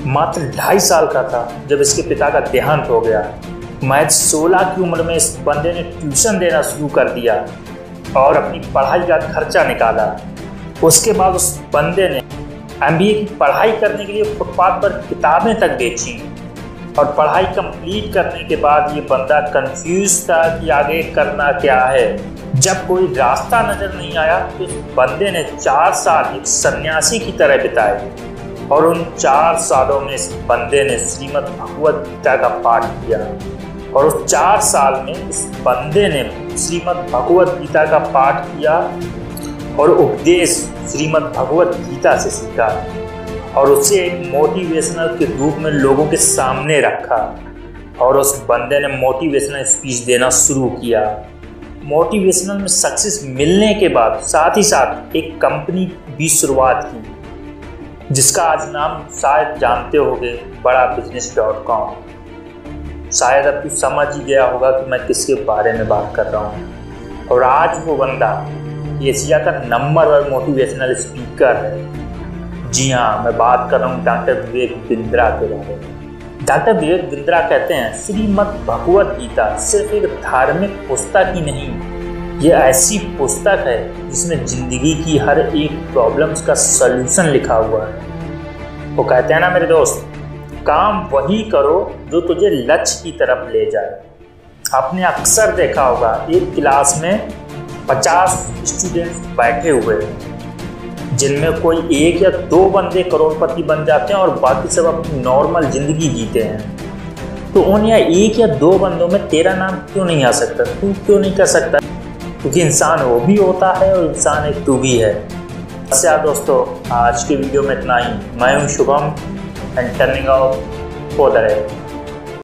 मात्र 2.5 साल का था जब इसके पिता का देहांत हो गया। महज 16 की उम्र में इस बंदे ने ट्यूशन देना शुरू कर दिया और अपनी पढ़ाई का खर्चा निकाला। उसके बाद उस बंदे ने MBA की पढ़ाई करने के लिए फुटपाथ पर किताबें तक बेची और पढ़ाई कंप्लीट करने के बाद ये बंदा कंफ्यूज था कि आगे करना क्या है। जब कोई रास्ता नजर नहीं आया तो इस बंदे ने 4 साल एक सन्यासी की तरह बिताए और उन 4 सालों में इस बंदे ने श्रीमद् भगवद गीता का पाठ किया और उस 4 साल में इस बंदे ने श्रीमद् भगवद गीता का पाठ किया और उपदेश श्रीमद् भगवद गीता से सीखा और उसे एक मोटिवेशनल के रूप में लोगों के सामने रखा और उस बंदे ने मोटिवेशनल स्पीच देना शुरू किया। मोटिवेशनल में सक्सेस मिलने के बाद साथ ही साथ एक कंपनी भी शुरुआत की जिसका आज नाम शायद जानते होंगे, badabusiness.com। शायद अब तू समझ ही गया होगा कि मैं किसके बारे में बात कर रहा हूँ। और आज वो बंदा एशिया का नंबर 1 मोटिवेशनल स्पीकर है। जी हाँ, मैं बात कर रहा हूँ डॉक्टर विवेक बिंद्रा के बारे में। डॉक्टर विवेक बिंद्रा कहते हैं श्रीमद् भगवद गीता सिर्फ एक धार्मिक पुस्तक ही नहीं, ये ऐसी पुस्तक है जिसमें जिंदगी की हर एक प्रॉब्लम्स का सलूशन लिखा हुआ है। वो कहते हैं ना मेरे दोस्त, काम वही करो जो तुझे लक्ष्य की तरफ ले जाए। आपने अक्सर देखा होगा एक क्लास में 50 स्टूडेंट्स बैठे हुए हैं जिनमें कोई 1 या 2 बंदे करोड़पति बन जाते हैं और बाकी सब अपनी नॉर्मल ज़िंदगी जीते हैं। तो उन या 1 या 2 बंदों में तेरा नाम क्यों नहीं आ सकता? तू क्यों नहीं कर सकता? क्योंकि इंसान वो भी होता है और इंसान एक तू भी है। बस यार दोस्तों, आज के वीडियो में इतना ही। मैं हूँ Shubham and turning out for the rest.